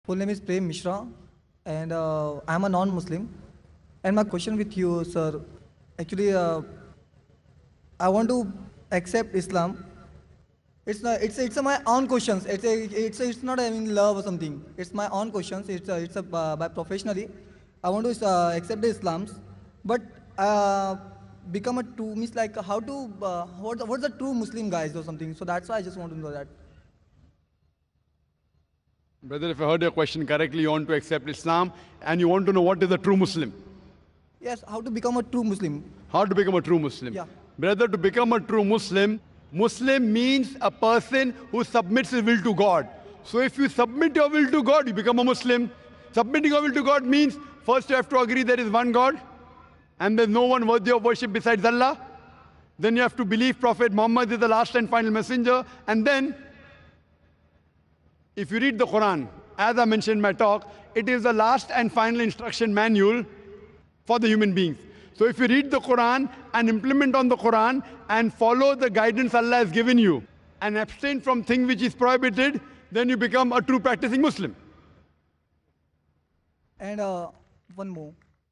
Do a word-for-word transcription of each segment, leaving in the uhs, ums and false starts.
Full name is Prem Mishra, and uh, I'm a non-Muslim. And my question with you, sir, actually, uh, I want to accept Islam. It's not. It's it's a, my own questions. It's a, it's a, it's not having love or something. It's my own questions. It's a, it's a, uh, by professionally, I want to uh, accept the Islams, but uh, become a true means like how to uh, what what's the true Muslim guys or something. So that's why I just want to know that. Brother, if I heard your question correctly, you want to accept Islam and you want to know what is a true Muslim. Yes, how to become a true Muslim. How to become a true Muslim. Yeah. Brother, to become a true Muslim, Muslim means a person who submits his will to God. So if you submit your will to God, you become a Muslim. Submitting your will to God means first you have to agree there is one God and there's no one worthy of worship besides Allah. Then you have to believe Prophet Muhammad is the last and final messenger. And then, if you read the Quran, as I mentioned in my talk, it is the last and final instruction manual for the human beings. So if you read the Quran and implement on the Quran and follow the guidance Allah has given you and abstain from things which is prohibited, then you become a true practicing Muslim. And uh, one more.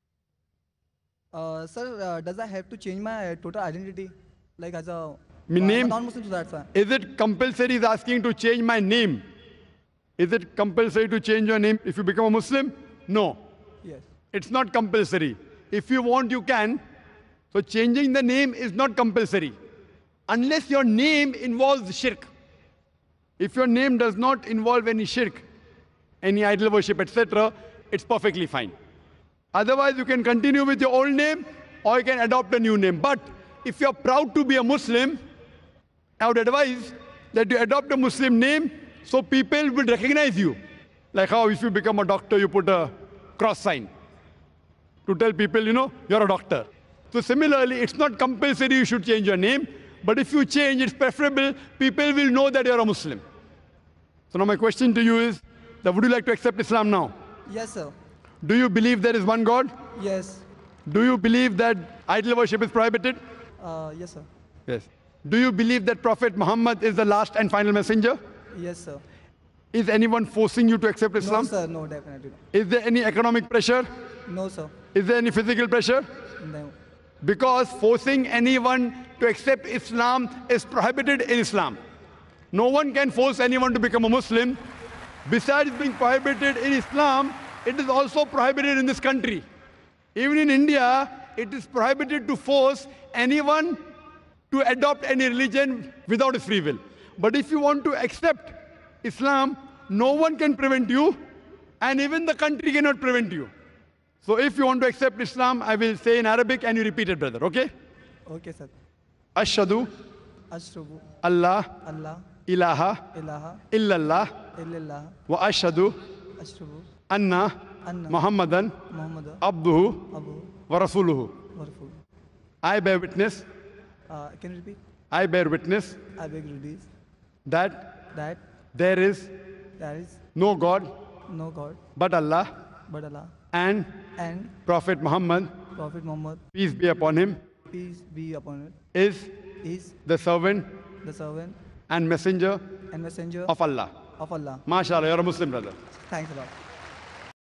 Uh, sir, uh, does I have to change my total identity? Like as a, My uh, name? non-Muslim, so that's why. Is it compulsory? Is asking to change my name. Is it compulsory to change your name if you become a Muslim? No. Yes. It's not compulsory. If you want, you can. So changing the name is not compulsory. Unless your name involves shirk. If your name does not involve any shirk, any idol worship, et cetera, it's perfectly fine. Otherwise, you can continue with your old name or you can adopt a new name. But if you're proud to be a Muslim, I would advise that you adopt a Muslim name so people will recognize you. Like how if you become a doctor, you put a cross sign to tell people, you know, you're a doctor. So similarly, it's not compulsory you should change your name, but if you change, it's preferable, people will know that you're a Muslim. So now my question to you is, that would you like to accept Islam now? Yes, sir. Do you believe there is one God? Yes. Do you believe that idol worship is prohibited? Uh, yes, sir. Yes. Do you believe that Prophet Muhammad is the last and final messenger? Yes, sir. Is anyone forcing you to accept Islam? No, sir. No, definitely not. Is there any economic pressure? No, sir. Is there any physical pressure? No. Because forcing anyone to accept Islam is prohibited in Islam. No one can force anyone to become a Muslim. Besides being prohibited in Islam, it is also prohibited in this country. Even in India, it is prohibited to force anyone to adopt any religion without his free will. But if you want to accept Islam, no one can prevent you, and even the country cannot prevent you. So if you want to accept Islam, I will say in Arabic and you repeat it, brother, okay? Okay, sir. Ashhadu Ashrabu Allah Allah ilaha ilaha illallah illallah wa ashhadu ashrabu anna anna Muhammadan Muhammad abduhu Abu wa rasuluhu. Warful. I bear witness, Uh, can you repeat? I bear witness I beg release that that there is there is no God no God but Allah but Allah and and Prophet Muhammad, Prophet Muhammad, peace be upon him, peace be upon it, is is the servant the servant and messenger and messenger of Allah. of Allah. MashaAllah, you're a Muslim, brother. Thanks a lot.